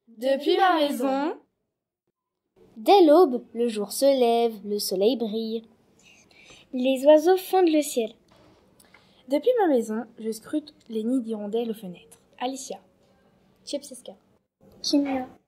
Depuis ma maison. Dès l'aube, le jour se lève, le soleil brille. Les oiseaux fondent le ciel. Depuis ma maison, je scrute les nids d'hirondelles aux fenêtres. Alicia. Chepsiska. Kimia.